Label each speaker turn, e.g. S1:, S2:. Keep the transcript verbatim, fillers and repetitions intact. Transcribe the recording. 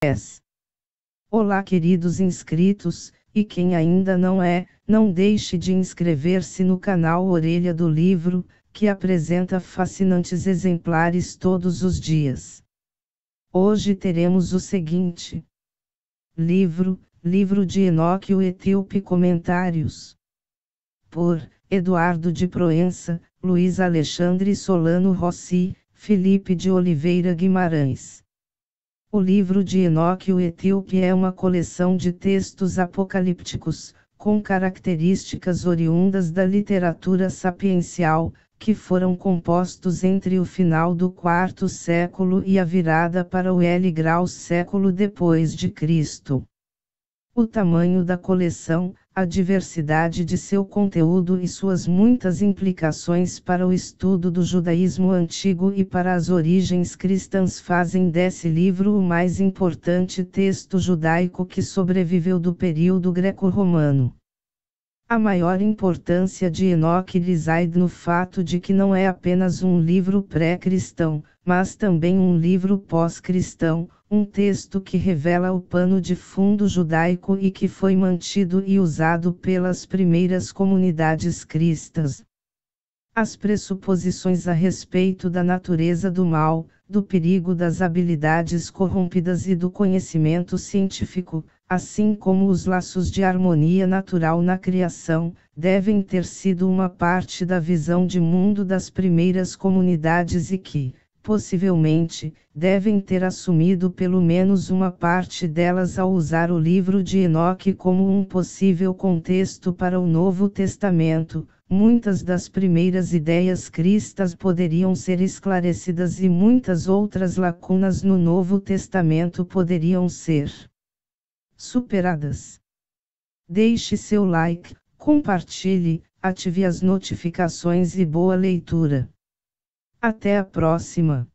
S1: Olá, queridos inscritos, e quem ainda não é, não deixe de inscrever-se no canal Orelha do Livro, que apresenta fascinantes exemplares todos os dias. Hoje teremos o seguinte livro, Livro de Enoque o Etíope, comentários por Eduardo de Proença, Luiz Alexandre Solano Rossi, Felipe de Oliveira Guimarães. O livro de Enoque o Etíope é uma coleção de textos apocalípticos, com características oriundas da literatura sapiencial, que foram compostos entre o final do quarto século e a virada para o L grau século depois de Cristo. O tamanho da coleção, a diversidade de seu conteúdo e suas muitas implicações para o estudo do judaísmo antigo e para as origens cristãs fazem desse livro o mais importante texto judaico que sobreviveu do período greco-romano. A maior importância de Enoque reside no fato de que não é apenas um livro pré-cristão, mas também um livro pós-cristão, um texto que revela o pano de fundo judaico e que foi mantido e usado pelas primeiras comunidades cristãs. As pressuposições a respeito da natureza do mal, do perigo das habilidades corrompidas e do conhecimento científico, assim como os laços de harmonia natural na criação, devem ter sido uma parte da visão de mundo das primeiras comunidades e que, possivelmente, devem ter assumido pelo menos uma parte delas ao usar o livro de Enoque como um possível contexto para o Novo Testamento. Muitas das primeiras ideias cristãs poderiam ser esclarecidas e muitas outras lacunas no Novo Testamento poderiam ser superadas. Deixe seu like, compartilhe, ative as notificações e boa leitura. Até a próxima!